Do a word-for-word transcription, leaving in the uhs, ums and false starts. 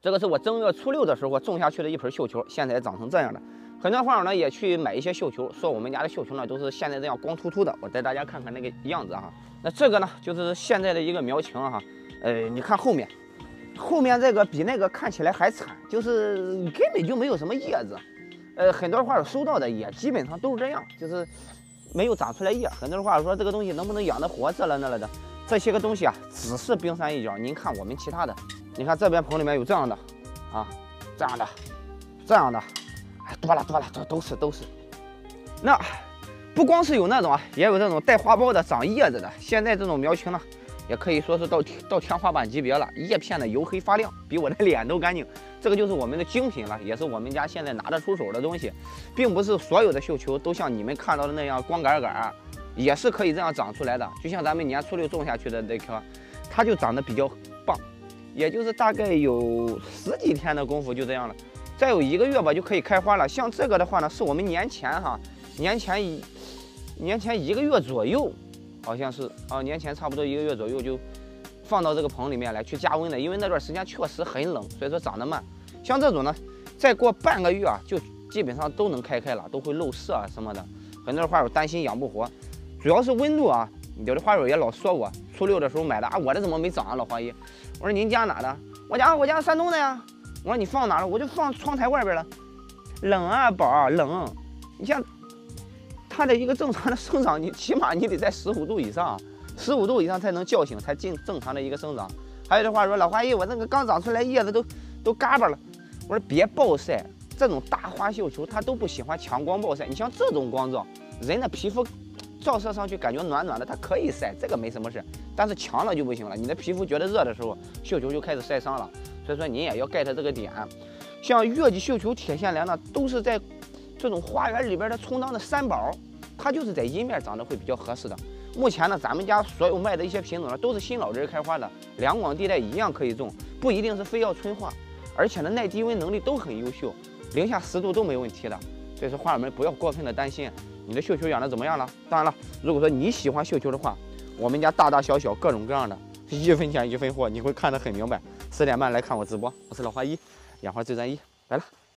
这个是我正月初六的时候种下去的一盆绣球，现在长成这样的。很多花友呢也去买一些绣球，说我们家的绣球呢都是现在这样光秃秃的。我带大家看看那个样子哈。那这个呢就是现在的一个苗情哈。呃，你看后面，后面这个比那个看起来还惨，就是根本就没有什么叶子。呃，很多花友收到的也基本上都是这样，就是没有长出来叶。很多花友说这个东西能不能养得活，这了那了的。这些个东西啊，只是冰山一角。您看我们其他的。 你看这边棚里面有这样的，啊，这样的，这样的，哎，多了多了，都都是都是。那不光是有那种啊，也有这种带花苞的、长叶子的。现在这种苗情呢，也可以说是到到天花板级别了，叶片的黝黑发亮，比我的脸都干净。这个就是我们的精品了，也是我们家现在拿得出手的东西，并不是所有的绣球都像你们看到的那样光杆杆，也是可以这样长出来的。就像咱们年初六种下去的那棵，它就长得比较棒。 也就是大概有十几天的功夫就这样了，再有一个月吧就可以开花了。像这个的话呢，是我们年前哈，年前一年前一个月左右，好像是啊，年前差不多一个月左右就放到这个棚里面来去加温的，因为那段时间确实很冷，所以说长得慢。像这种呢，再过半个月啊，就基本上都能开开了，都会漏色啊什么的。很多花友担心养不活，主要是温度啊。 有的花友也老说我初六的时候买的啊，我这怎么没长啊？老花姨，我说您家哪的？我家我家山东的呀。我说你放哪了？我就放窗台外边了。冷啊，宝儿冷。你像它的一个正常的生长，你起码你得在十五度以上，十五度以上才能叫醒，才进正常的一个生长。还有的话说老花姨，我那个刚长出来叶子都都嘎巴了。我说别暴晒，这种大花绣球它都不喜欢强光暴晒。你像这种光照，人的皮肤。 照射上去感觉暖暖的，它可以晒，这个没什么事。但是强了就不行了，你的皮肤觉得热的时候，绣球就开始晒伤了。所以说你也要 get 这个点。像月季绣球、铁线莲呢，都是在这种花园里边的充当的三宝，它就是在阴面长得会比较合适的。目前呢，咱们家所有卖的一些品种呢，都是新老枝开花的，两广地带一样可以种，不一定是非要春花，而且呢耐低温能力都很优秀，零下十度都没问题的。所以说花友们不要过分的担心。 你的绣球养的怎么样了？当然了，如果说你喜欢绣球的话，我们家大大小小各种各样的，一分钱一分货，你会看得很明白。十点半来看我直播，我是老花一，养花最专一，来了。